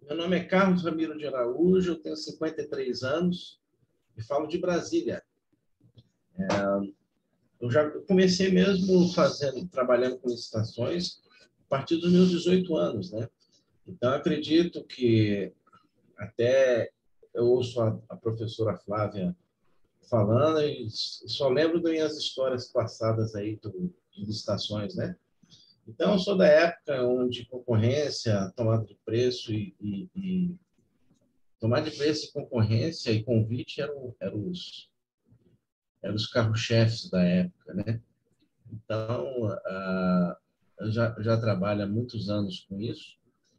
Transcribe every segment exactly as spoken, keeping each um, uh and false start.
Meu nome é Carlos Ramiro de Araújo, eu tenho cinquenta e três anos e falo de Brasília. Eu já comecei mesmo fazendo, trabalhando com licitações a partir dos meus dezoito anos, né? Então, acredito que até eu ouço a, a professora Flávia falando e só lembro das minhas histórias passadas aí do, de licitações, né? Então, eu sou da época onde concorrência, tomada de preço e, e, e tomada de preço e concorrência e convite eram, eram os, eram os carro-chefes da época, né? Então, uh, eu já, já trabalho há muitos anos com isso.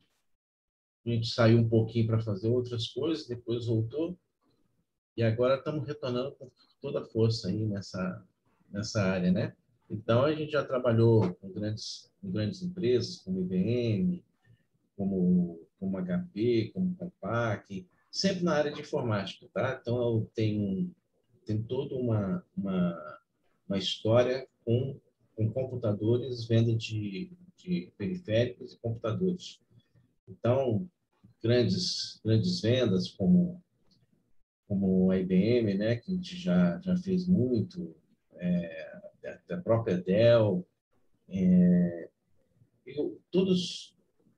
A gente saiu um pouquinho para fazer outras coisas, depois voltou, e agora estamos retornando com toda a força aí nessa, nessa área, né? Então, a gente já trabalhou com grandes, com grandes empresas, como I B M, como, como H P, como Compaq, sempre na área de informática, tá? Então, eu tenho, tenho toda uma, uma, uma história com, com computadores, venda de, de periféricos e computadores. Então, grandes, grandes vendas, como, como a I B M, né, que a gente já, já fez muito, é, a própria Dell, é, eu, todos,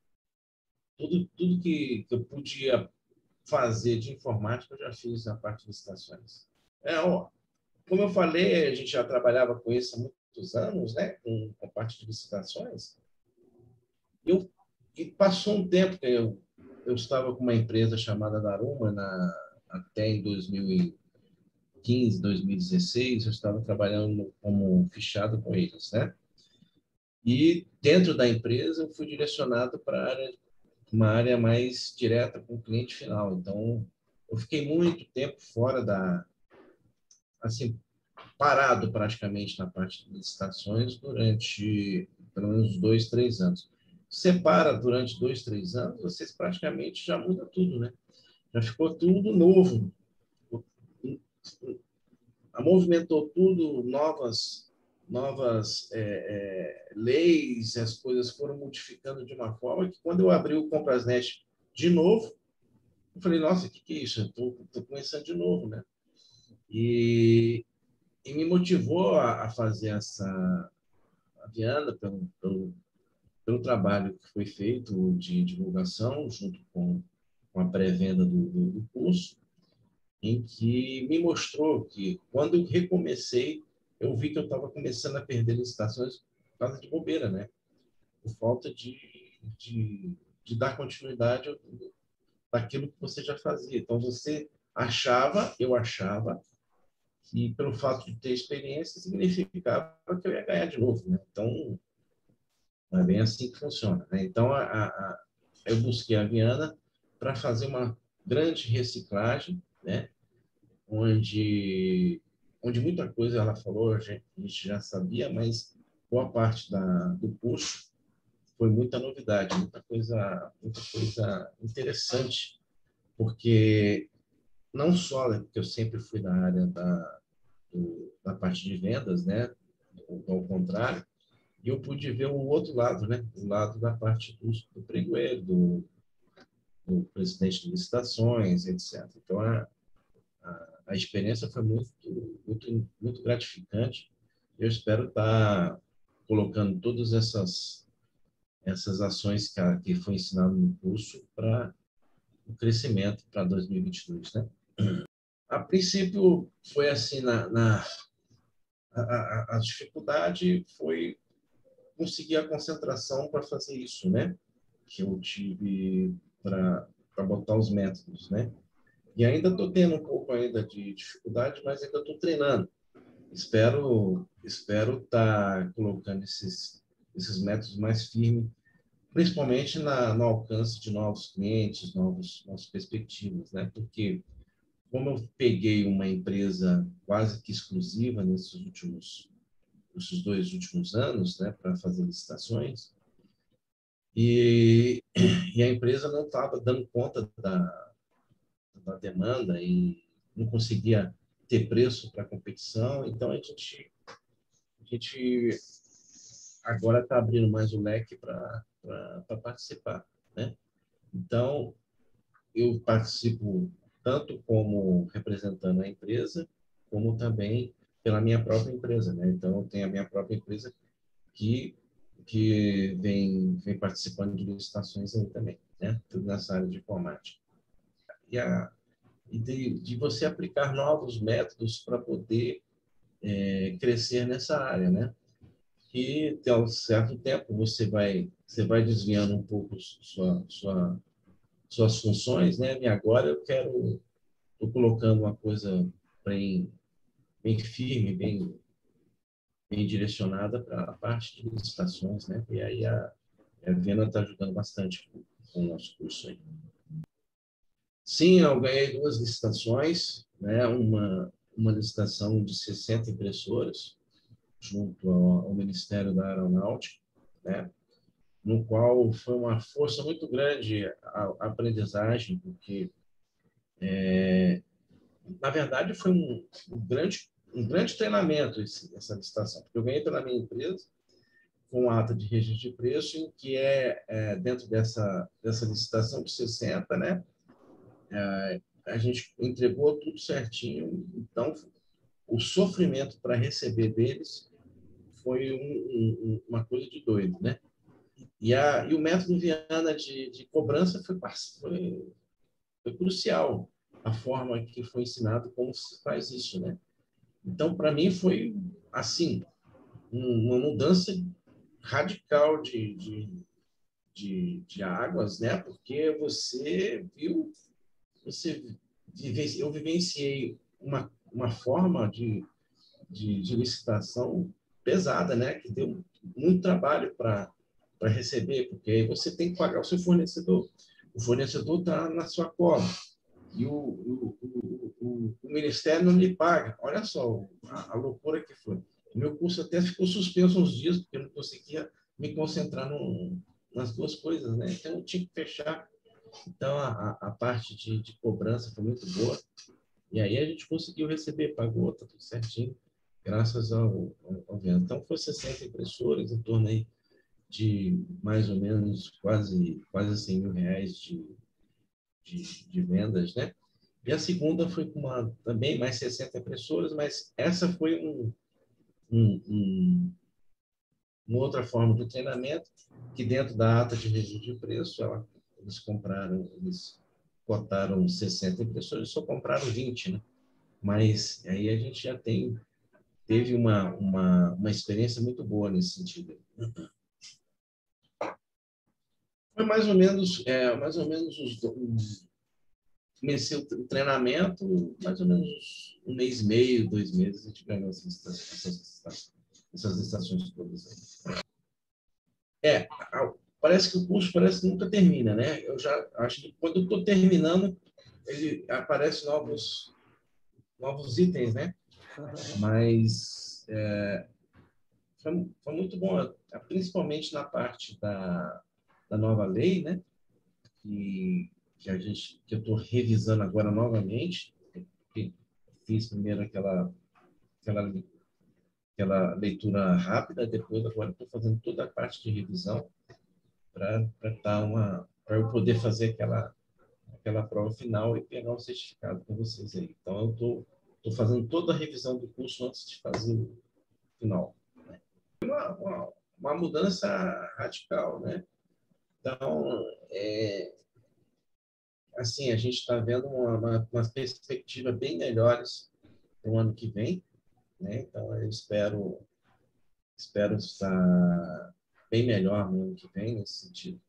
tudo, tudo que, que eu podia fazer de informática, eu já fiz na parte de licitações. É, ó, como eu falei, a gente já trabalhava com isso há muitos anos, né, com, com a parte de licitações. Eu, e passou um tempo que eu, eu estava com uma empresa chamada Daruma, na, até em dois mil e quinze, dois mil e dezesseis, eu estava trabalhando como fichado com eles, né? E dentro da empresa eu fui direcionado para área, uma área mais direta com o cliente final. Então, eu fiquei muito tempo fora da, assim, parado praticamente na parte de licitações durante pelo menos dois, três anos. Você para durante dois, três anos, vocês praticamente já muda tudo, né? Já ficou tudo novo. Movimentou tudo, novas, novas é, é, leis, as coisas foram modificando de uma forma que quando eu abri o Comprasnet de novo, eu falei, nossa, o que, que é isso? Eu estou começando de novo, né? E, e me motivou a, a fazer essa a Viana pelo, pelo, pelo trabalho que foi feito de divulgação junto com, com a pré-venda do, do, do curso, em que me mostrou que, quando eu recomecei, eu vi que eu estava começando a perder licitações por causa de bobeira, né? Por falta de, de, de dar continuidade daquilo que você já fazia. Então, você achava, eu achava, que pelo fato de ter experiência, significava que eu ia ganhar de novo, né? Então, não é bem assim que funciona, né? Então, a, a, eu busquei a Viana para fazer uma grande reciclagem, né? onde, onde muita coisa ela falou, a gente, a gente já sabia, mas boa parte da, do curso foi muita novidade, muita coisa, muita coisa interessante, porque não só, né, porque eu sempre fui da área da, do, da parte de vendas, né, ao contrário, e eu pude ver o outro lado, né, o lado da parte do, do pregoeiro, do, do presidente de licitações, etcétera. Então, a, a, a experiência foi muito, muito, muito gratificante. Eu espero estar colocando todas essas, essas ações que, a, que foi ensinado no curso para o crescimento para dois mil e vinte e dois, né? A princípio, foi assim, na, na a, a, a dificuldade foi conseguir a concentração para fazer isso, né? Que eu tive para botar os métodos, né? E ainda estou tendo um pouco ainda de dificuldade, mas ainda estou treinando. Espero espero estar tá colocando esses esses métodos mais firmes, principalmente na, no alcance de novos clientes, novos novas perspectivas, né? Porque como eu peguei uma empresa quase que exclusiva nesses últimos esses dois últimos anos, né, para fazer licitações, e, e a empresa não estava dando conta da, da demanda e não conseguia ter preço para competição, então a gente a gente agora está abrindo mais o leque para participar, né? Então, eu participo tanto como representando a empresa, como também pela minha própria empresa, né? Então, eu tenho a minha própria empresa que, que vem, vem participando de licitações aí também, né? Tudo nessa área de informática. E, a, e de, de você aplicar novos métodos para poder é, crescer nessa área, né? Que, até um certo tempo, você vai, você vai desviando um pouco sua, sua, suas funções, né? E agora eu quero, estou colocando uma coisa bem, bem firme, bem, bem direcionada para a parte de licitações, né? E aí a, a Viena está ajudando bastante com, com o nosso curso aí. Sim, eu ganhei duas licitações, né? Uma, uma licitação de sessenta impressoras, junto ao, ao Ministério da Aeronáutica, né? No qual foi uma força muito grande a, a aprendizagem, porque, é, na verdade, foi um, um, grande, um grande treinamento esse, essa licitação, porque eu ganhei pela minha empresa, com ata de registro de preço, em que é, é dentro dessa, dessa licitação de sessenta, né? É, a gente entregou tudo certinho, então o sofrimento para receber deles foi um, um, uma coisa de doido, né? E, a, e o método Viana de, de cobrança foi, foi, foi crucial, a forma que foi ensinado como se faz isso, né? Então, para mim, foi, assim, uma mudança radical de, de, de, de águas, né? Porque você viu, você vive, eu vivenciei uma, uma forma de, de, de licitação pesada, né? Que deu muito trabalho para para receber, porque aí você tem que pagar o seu fornecedor. O fornecedor está na sua cola e o, o, o, o, o Ministério não lhe paga. Olha só a, a loucura que foi. O meu curso até ficou suspenso uns dias, porque eu não conseguia me concentrar no, nas duas coisas, né? Então, eu tinha que fechar. Então, a, a parte de, de cobrança foi muito boa. E aí a gente conseguiu receber, pagou, tá tudo certinho, graças ao, ao, ao vento. Então, foi sessenta impressoras, em torno aí de mais ou menos quase, quase cem mil reais de, de, de vendas, né? E a segunda foi com uma, também mais sessenta impressoras, mas essa foi um, um, um, uma outra forma de treinamento, que dentro da ata de registro de preço, ela, eles compraram, eles cotaram sessenta impressoras, só compraram vinte, né? Mas aí a gente já tem, teve uma, uma, uma experiência muito boa nesse sentido. Foi mais ou menos, é, mais ou menos os, os, comecei o treinamento, mais ou menos um mês e meio, dois meses, a gente ganhou essas, essas, essas estações todas aí. É, parece que o curso parece que nunca termina, né? Eu já acho que quando eu estou terminando, ele aparece novos, novos itens, né? Mas é, foi, foi muito bom, principalmente na parte da, da nova lei, né? Que, que a gente, que eu estou revisando agora novamente. Fiz primeiro aquela, aquela, aquela leitura rápida, depois agora estou fazendo toda a parte de revisão para dar uma, para eu poder fazer aquela, aquela prova final e pegar o certificado com vocês aí. Então eu estou tô fazendo toda a revisão do curso antes de fazer o final. Né? Uma, uma, uma mudança radical, né? Então, é, assim, a gente está vendo uma, uma, uma perspectiva bem melhores para o ano que vem, né? Então, eu espero, espero estar bem melhor no ano que vem, nesse sentido.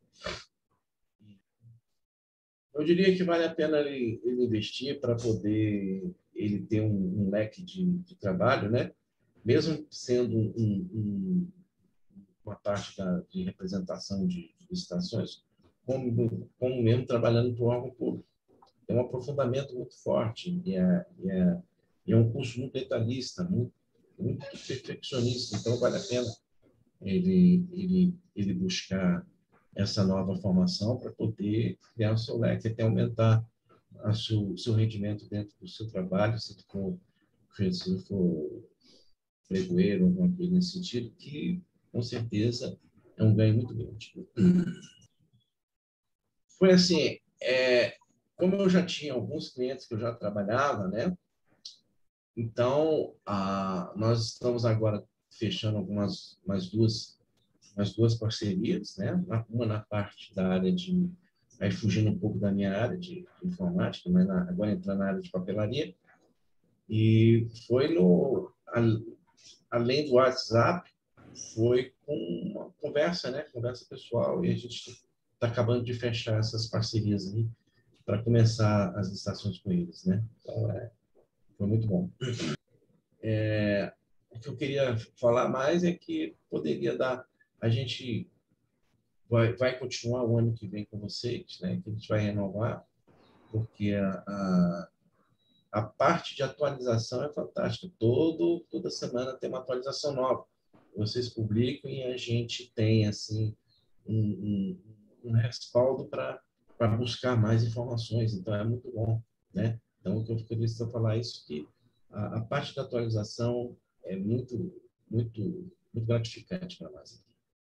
Eu diria que vale a pena ele, ele investir para poder ele ter um, um leque de, de trabalho, né? Mesmo sendo um, um, uma parte da, de representação de, de licitações, como, como mesmo trabalhando para o órgão público. É um aprofundamento muito forte e é, e é, e é um curso muito detalhista, muito, muito perfeccionista, então vale a pena ele, ele, ele buscar essa nova formação para poder criar o seu leque, até aumentar o seu, seu rendimento dentro do seu trabalho, se for, se for pregoeiro, alguma coisa nesse sentido, que com certeza é um ganho muito grande. Foi assim, é, como eu já tinha alguns clientes que eu já trabalhava, né? Então, a, nós estamos agora fechando algumas mais duas, mais duas parcerias, né? Uma na parte da área de, aí fugindo um pouco da minha área de informática, mas na, agora entrando na área de papelaria. E foi no, a, além do WhatsApp, foi com uma conversa, né? Conversa pessoal, e a gente está acabando de fechar essas parcerias aí para começar as licitações com eles, né? Então, é, foi muito bom. É, o que eu queria falar mais é que poderia dar, a gente vai, vai continuar o ano que vem com vocês, né? Que a gente vai renovar, porque a, a, a parte de atualização é fantástica. Todo, toda semana tem uma atualização nova. Vocês publicam e a gente tem assim um, um, um respaldo para para buscar mais informações. Então é muito bom, né? Então o que eu queria só falar é isso, que a, a parte da atualização é muito muito muito gratificante para nós.